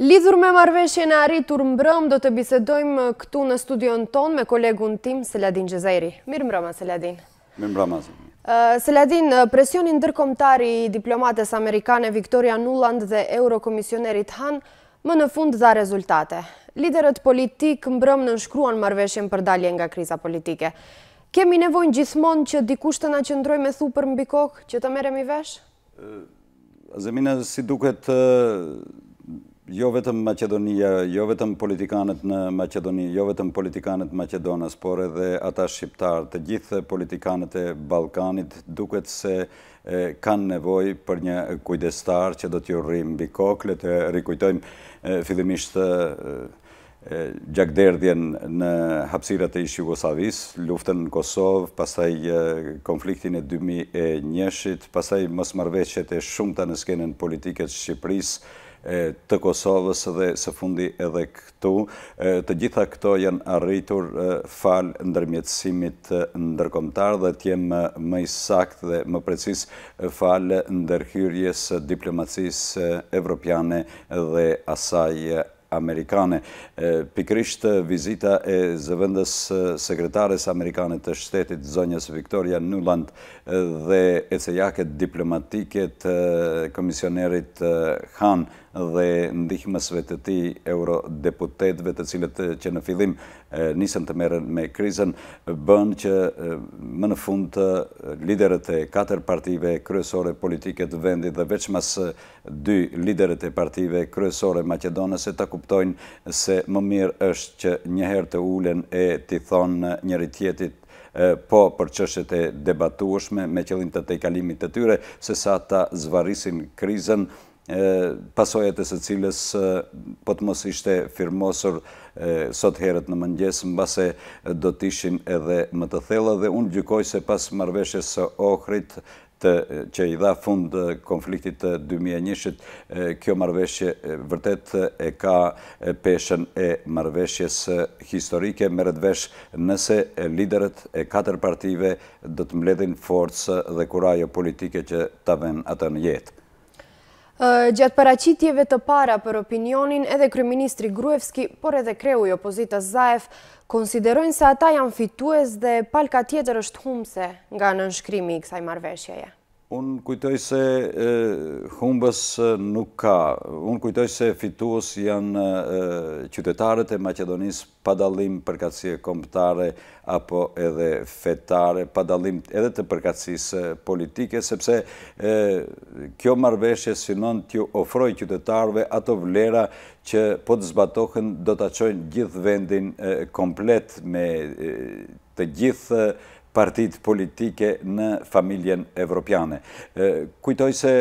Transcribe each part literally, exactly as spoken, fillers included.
Lidhur me marrëveshjen e arritur mbrëm, do të bisedojmë këtu në studion ton me kolegun tim, Seladin Gjezairi. Mirë mbrëma, Seladin. Mirë mbrëma. Seladin, presionin ndërkombëtar i diplomates amerikane Victoria Nuland dhe Eurokomisionerit Han më në fund dha rezultate. Liderët politik mbrëm nënshkruan marrëveshjen për dalje nga kriza politike. Kemi nevojë gjithmonë që dikush të na qëndrojë me thupër mbi kokë, që të merremi vesh? Zemina, si duket, jo vetëm Macedonia, jo vetëm politikanët në Macedoni, jo vetëm politikanët Macedonës, por edhe ata shqiptarë, të gjithë politikanët e Ballkanit duket se kanë nevojë për një kujdestar që do t'ju rrim mbi kokë. Le të rikujtojmë fillimisht gjakderdhjen në hapësirat e ish Jugosllavisë, luftën në Kosovë, pastaj konfliktin e dy mijë e njëshit, pastaj mosmarrëveshjet e shumta në skenën politike të Shqipërisë, të Kosovës dhe së fundi edhe këtu. Të gjitha këto janë arritur fal ndërmjetësimit ndërkombëtar dhe t'jem më i saktë dhe më precis fal ndërhyrjes diplomacisë evropiane dhe asaj amerikane. Pikrisht vizita e zëvendës sekretares amerikane të shtetit, zonjës Victoria Nuland, dhe ecejaket diplomatike të komisionerit Han dhe ndihmësve të tij eurodeputetëve, të cilët që në fillim nisën të merren me krizën, bën që më në fund liderët e katër partive kryesore politike të vendit dhe veçmas dy liderët e partive kryesore maqedonëse ta kuptojnë se më mirë është që njëherë të ulen e t'i thonë njëri tjetrit po për çështjet e debatueshme me qëllim të tejkalimit të tyre, se sa ta zvarrisin krizën, pasojat e së cilës po të mos ishte firmosur sot herët në mëngjes, mbase do t'ishin edhe më të thella, dhe unë gjykoj se pas marrëveshjes së Ohrit që i dha fund konfliktit të dy mijë e njëshit, kjo marrëveshje vërtet e ka peshën e marrëveshjes historike, merret vesh nëse liderët e katër partive do të mbledhin forcë dhe kurajo politike që ta vënë atë në jetë. Gjatë paraqitjeve të para për opinionin, edhe kryeministri Gruevski, por edhe kreu i opozitës Zaev, konsiderojnë se ata janë fitues dhe palka tjetër është humbse nga nënshkrimi i kësaj marrëveshjeje. Unë kujtoj se humbës nuk ka. Unë kujtoj se fitues janë qytetarët e Maqedonisë pa dallim përkatësie kombëtare apo edhe fetare, pa dallim edhe të përkatësisë politike, sepse kjo marrëveshje synon t'ju ofrojë qytetarëve ato vlera që po të zbatohen do ta çojnë gjithë vendin komplet me të gjithë partitë politike në familjen evropiane. Kujtoj se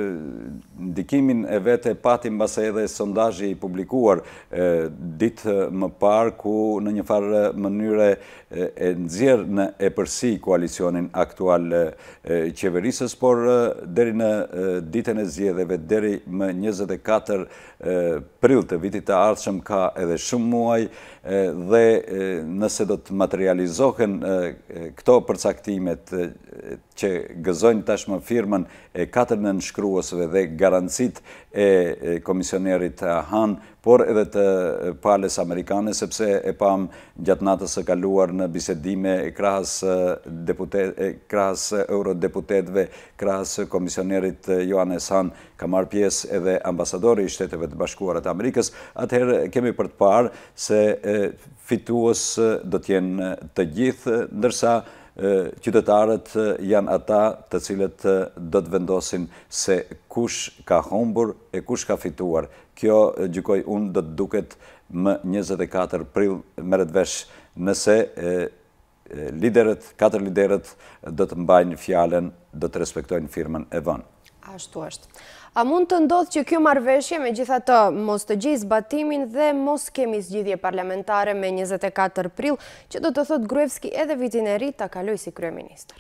ndikimin e vete pati mbase edhe sondazhi i publikuar ditë më parë, ku në një farë mënyre e nxjerr në epërsi koalicionin aktual qeverisës, por deri në ditën e zgjedhjeve, deri më njëzet e katër prill të vitit të ardhshëm, ka edhe shumë muaj, dhe nëse do të materializohen këto përcaktimet që gëzojnë tashmë firmën e katër nënshkruesve dhe garancit e komisionerit Han, por edhe të palës amerikane, sepse e pam gjatë natës së kaluar në bisedime krahas eurodeputetëve, krahas komisionerit Johannes Han, ka marrë pjesë edhe ambasadori i Shteteve të Bashkuara të Amerikës. Atëherë kemi për të parë se fitues do t'jenë të gjithë, ndërsa qytetarët janë ata të cilët do të vendosin se kush ka humbur e kush ka fituar. Kjo, gjykoj unë, do të duket më njëzet e katër prill, merret vesh nëse liderët, katër liderët do të mbajnë fjalën, do të respektojnë firmën e vënë. Ashtu është. A mund të ndodhë që kjo marrëveshje megjithatë mos të gjejë zbatimin dhe mos kemi zgjidhje parlamentare me njëzet e katër prill, që do të thotë Gruevski edhe vitin e ri ta kaloj si kryeministër?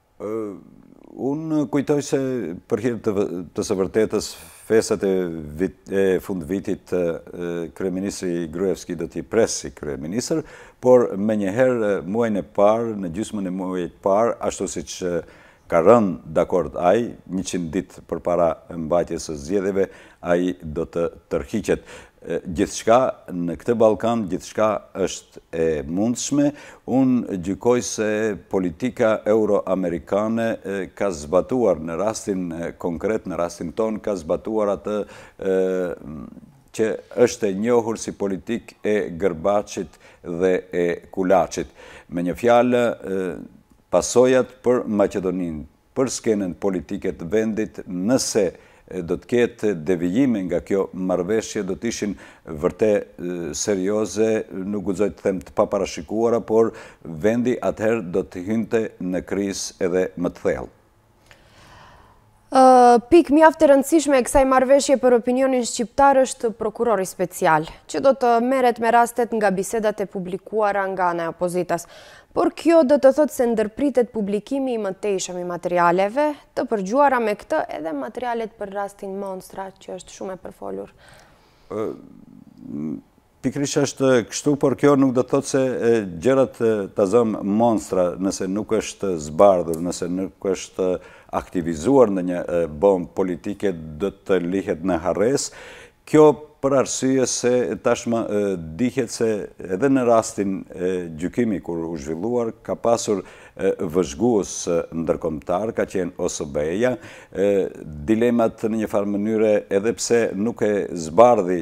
Unë kujtoj se për hir të së vërtetës, festat e fund vitit kryeministri Gruevski do t'i pres si kryeministër, por me njëherë muajin e parë, në gjysmën e muajit parë, ashtu siç ka rënë dakord ai, njëqind ditë përpara mbajtjes së zgjedhjeve, ai do të tërhiqet. Gjithçka në këtë Ballkan, gjithçka është e mundshme. Unë gjykoj se politika euro-amerikane ka zbatuar në rastin konkret, në rastin ton, ka zbatuar atë që është e njohur si politik e gërbaçit dhe e kulaçit. Me një fjalë, pasojat për Maqedoninë, për skenën politike të vendit, nëse do të ketë devijime nga kjo marrëveshje, do të ishin vërtet serioze, nuk guxoj të them të paparashikuara, por vendi atëherë do të hynte në krizë edhe më të thellë. Pikë mjaft e rëndësishme e kësaj marrëveshje për opinionin shqiptar është prokurori special, që do të merret me rastet nga bisedat e publikuara nga ana e opozitas. Por kjo do të thotë se ndërpritet publikimi i mëtejshëm i materialeve, të përgjuara me këtë edhe materialet për rastin Monstra, që është shumë e përfolur. Pikrisht është kështu, por kjo nuk do të thotë se gjërat ta zëm Monstra, nëse nuk është zbardhur, nëse nuk është aktivizuar në një bombë politike, do të lihet në harres. Kjo për arsye se tashmë dihet se edhe në rastin e gjykimi kur u zhvilluar, ka pasur vëzhgues ndërkombëtar, ka qenë O S B-ja, dilemat në një farë mënyre, edhe pse nuk e zbardhi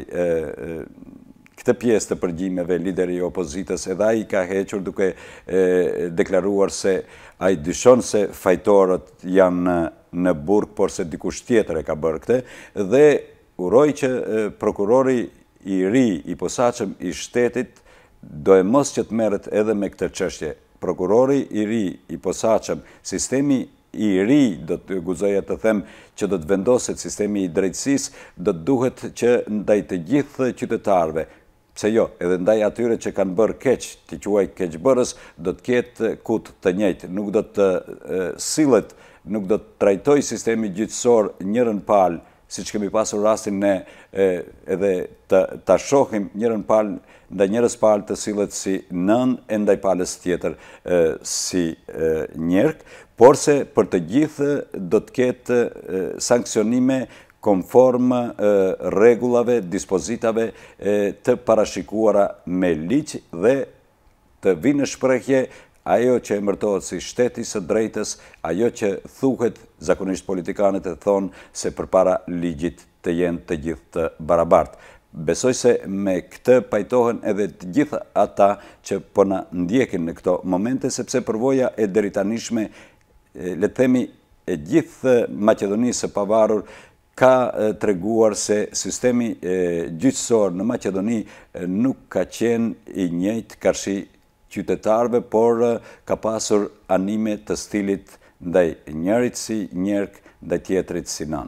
këtë pjesë të përgjimeve lideri i opozitës, edhe ai ka hequr duke deklaruar se ai dyshon se fajtorët janë në burg, por se dikush tjetër e ka bërë këtë, dhe uroj që prokurori i ri, i posaçëm i shtetit, do e mos që të merret edhe me këtë çështje. Prokurori i ri, i posaçëm, sistemi i ri, do të guxoja të them që do të vendoset sistemi i drejtësisë, do të duhet që ndaj të gjithë qytetarëve, pse jo, edhe ndaj atyre që kanë bërë keq, të quaj keqbërës, do të ketë kut të njëjtë, nuk do të sillet, nuk do të trajtoj sistemi gjyqësor njërën palë, si që kemi pasur rastin ne edhe të shohim njërën palë, ndaj njërës palë të sillet si nën, e ndaj palës tjetër si njerk, por se për të gjithë do të ketë sankcionime konform rregullave, dispozitave të parashikuara me ligj dhe të vinë në shprehje ajo që emërtohet si shteti së drejtës, ajo që thuhet, zakonisht politikanët e thonë se përpara ligjit të jenë të gjithë të barabartë. Besoj se me këtë pajtohen edhe të gjithë ata që po na ndjekin në këto momente, sepse përvoja e deritanishme, le të themi, e gjithë Maqedonisë së pavarur ka treguar se sistemi gjyqësor në Maqedoni nuk ka qenë i njëjtë karshi qytetarëve, por ka pasur anime të stilit ndaj njërit si njerk, ndaj tjetrit si nën.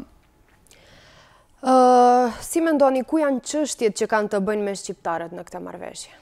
Si mendoni, ku janë çështjet që kanë të bëjnë me shqiptarët në këtë marrëveshje?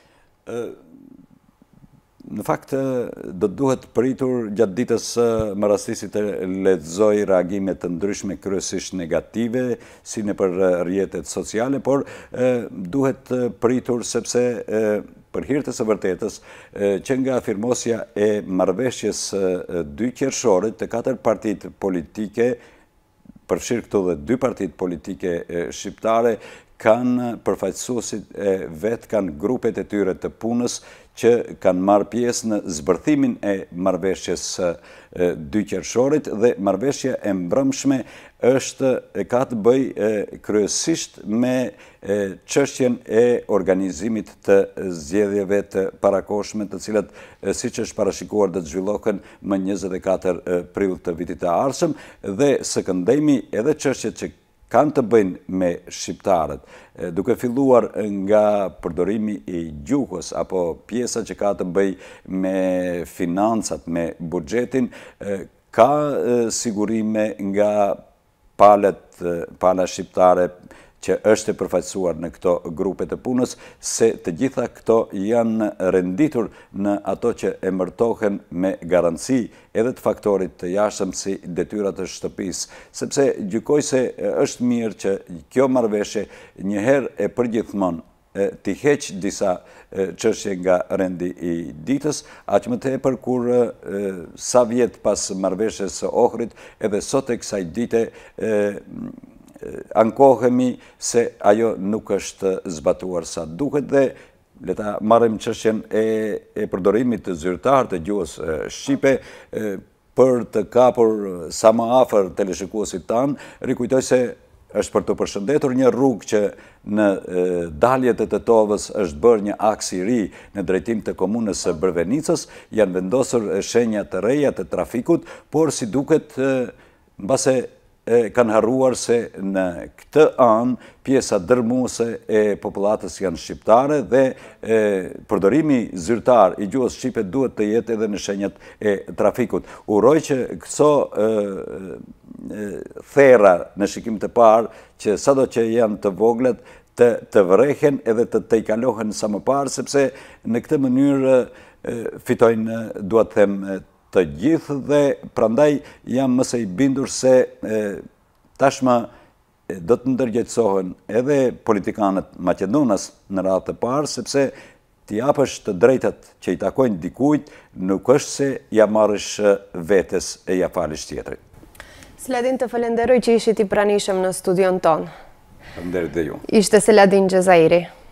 Në fakt, do të duhet pritur gjatë ditës më rastisi të lexoj reagime të ndryshme, kryesisht negative, si në për rrjetet sociale, por duhet pritur sepse për hir të së vërtetës, që nga afirmosja e marrëveshjes dy qershorit të katër partitë politike, përfshirë këtu dhe dy partitë politike shqiptare, kanë përfaqësuesit e vetë, kanë grupet e tyre të punës që kanë marrë pjesë në zbërthimin e marrëveshjes dy qershorit, dhe marrëveshja e mbrëmshme është ka të bëjë kryesisht me çështjen e organizimit të zgjedhjeve të parakohshme, të cilat siç është parashikuar do të zhvillohen më njëzet e katër prill të vitit të ardhshëm, dhe së këndemi edhe çështjet që kanë të bëjnë me shqiptarët, duke filluar nga përdorimi i gjuhës apo pjesa që ka të bëj me financat, me buxhetin, ka sigurime nga palet, pala shqiptare që është e përfaqësuar në këto grupe të punës, se të gjitha këto janë renditur në ato që emërtohen me garanci edhe të faktorit të jashtëm si detyrat të shtëpisë, sepse gjykoj se është mirë që kjo marrëveshje njëherë e përgjithmonë t'i heq disa çështje nga rendi i ditës, aq më tepër kur sa vjet pas marrëveshjes së Ohrit, edhe sot e kësaj dite ankohemi se ajo nuk është zbatuar sa duhet dhe le ta marrim çështjen e përdorimit të zyrtar të gjuhës shqipe për të kapur sa më afër teleshikuesit tanë. Rikujtoj se është për të përshëndetur një rrugë që në daljet e Tetovës është bërë një aks i ri në drejtim të komunës së Brvenicës, janë vendosur shenja të reja të trafikut, por si duket mbase kanë harruar se në këtë anë pjesa dërmuese e popullatës janë shqiptare dhe përdorimi zyrtar i gjuhës shqipe duhet të jetë edhe në shenjat e trafikut. Uroj që këso thera në shikim të parë, që sado që janë të voglet, të, të vrehen edhe të të i kalohen sa më parë, sepse në këtë mënyrë fitojnë, duat them, të gjithë dhe prandaj jam mëse i bindur se tashma do të ndërgjegjësohen edhe politikanët Maqedonas në radhë të parë, sepse t'i japësh të drejtat që i takojnë dikujt, nuk është se ja marrësh vetes e ja falish tjetrit. Seladin, të falenderoj që ishit i pranishëm në studion tonë. Falenderit dhe ju. Ishte Seladin Gjezairi.